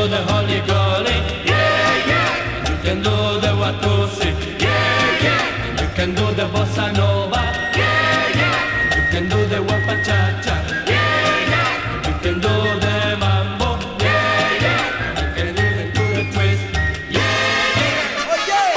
do the holly golly, yeah, yeah. And you can do the watusi, yeah, yeah. And you can do the bossa nova, yeah, yeah. And you can do the guapachacha, yeah, yeah. And you can do the mambo, yeah, yeah. And you can even do the twist, yeah, yeah. Oh yeah.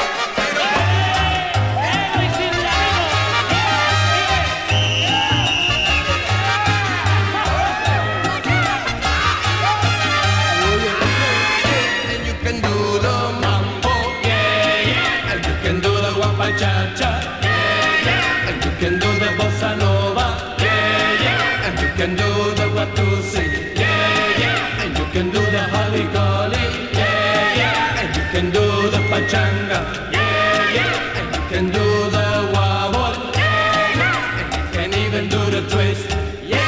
And you can do the mambo, yeah, yeah. And you can do the guapachacha, yeah, yeah. And you can do the bossa nova, yeah, yeah. And you can do the watusi, yeah, yeah. And you can do the holly golly, yeah, yeah. And you can do the pachanga, yeah, yeah. And you can do the wobble, yeah, yeah. And you can even do the twist, yeah.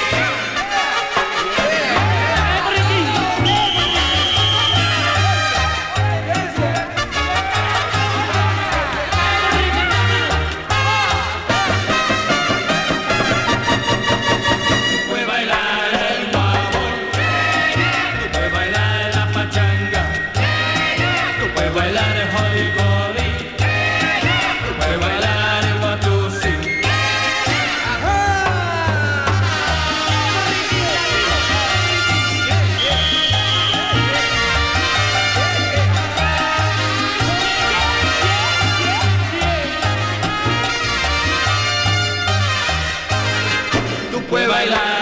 Puedes bailar el wobble, tú puedes bailar la pachanga, tú puedes bailar el holly golly, tú puedes bailar el watusi. Tú puedes bailar